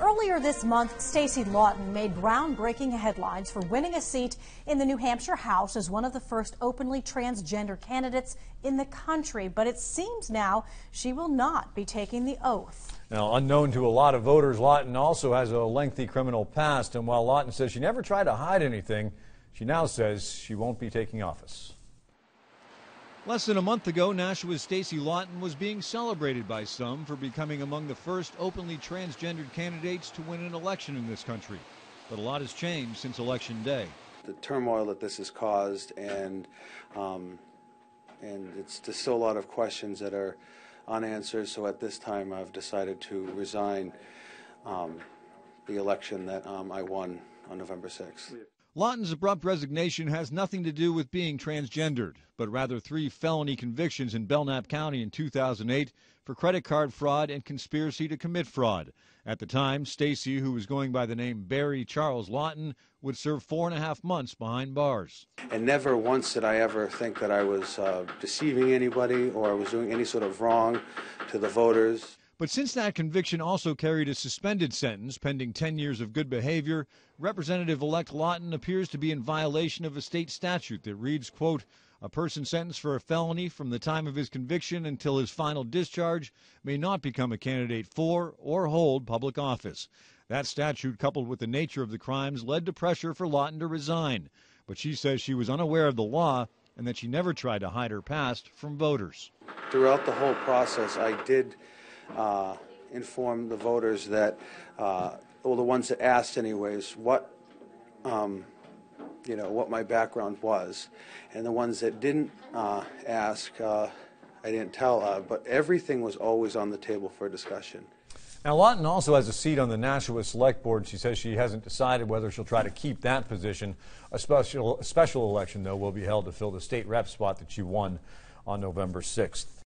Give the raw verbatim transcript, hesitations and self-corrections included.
Earlier this month, Stacie Laughton made groundbreaking headlines for winning a seat in the New Hampshire House as one of the first openly transgender candidates in the country. But it seems now she will not be taking the oath. Now, unknown to a lot of voters, Laughton also has a lengthy criminal past. And while Laughton says she never tried to hide anything, she now says she won't be taking office. Less than a month ago, Nashua's Stacie Laughton was being celebrated by some for becoming among the first openly transgendered candidates to win an election in this country. But a lot has changed since Election Day. The turmoil that this has caused, and um, and it's there's still a lot of questions that are unanswered. So at this time, I've decided to resign um, the election that um, I won on November sixth. Laughton's abrupt resignation has nothing to do with being transgendered, but rather three felony convictions in Belknap County in two thousand eight for credit card fraud and conspiracy to commit fraud. At the time, Stacie, who was going by the name Barry Charles Laughton, would serve four and a half months behind bars. And never once did I ever think that I was uh, deceiving anybody or I was doing any sort of wrong to the voters. But since that conviction also carried a suspended sentence pending ten years of good behavior, Representative-elect Laughton appears to be in violation of a state statute that reads, quote, a person sentenced for a felony from the time of his conviction until his final discharge may not become a candidate for or hold public office. That statute, coupled with the nature of the crimes, led to pressure for Laughton to resign. But she says she was unaware of the law and that she never tried to hide her past from voters. Throughout the whole process, I did Uh, inform the voters that, uh, or the ones that asked anyways, what, um, you know, what my background was, and the ones that didn't uh, ask, uh, I didn't tell. Uh, but everything was always on the table for discussion. Now, Laughton also has a seat on the Nashua Select Board. She says she hasn't decided whether she'll try to keep that position. A special, a special election, though, will be held to fill the state rep spot that she won on November sixth.